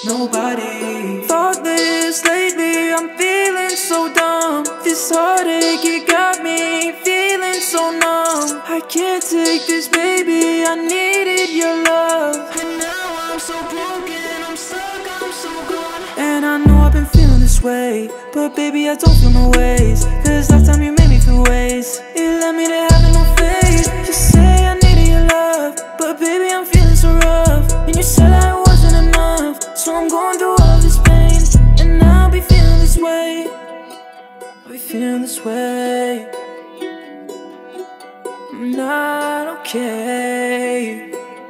nobody. Thoughtless lately, I'm feeling so dumb. This heartache, it got me feeling so numb. I can't take this, baby, I needed your love. And now I'm so broken, I'm stuck, I'm so gone. And I know I've been feeling this way, but baby, I don't feel no ways. Cause last time you made me feel ways, it led me to having no faith. You say I needed your love, but baby, I'm feeling so rough. And you said I wasn't enough, so I'm going through all this pain. And I'll be feeling this way, I'll be feeling this way. I'm not okay.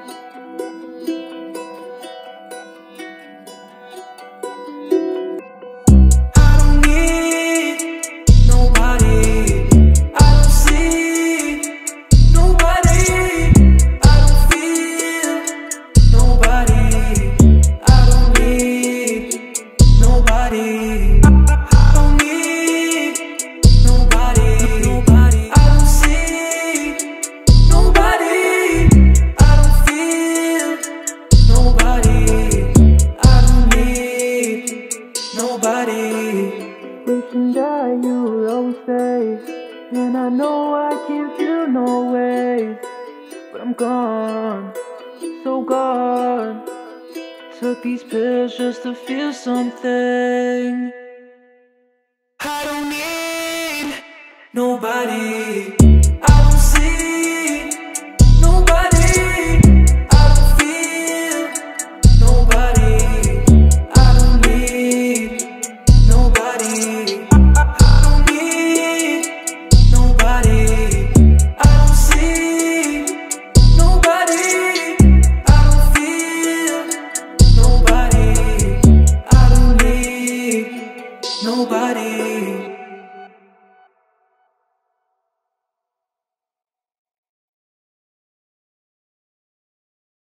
I don't need nobody, I don't see nobody, I don't feel nobody, I don't need nobody. I don't need nobody, I don't see nobody, I don't feel nobody, I don't need nobody. Wishing that you would always stay, and I know I can't feel no way, but I'm gone, so gone. Took these pills just to feel something. I don't need nobody.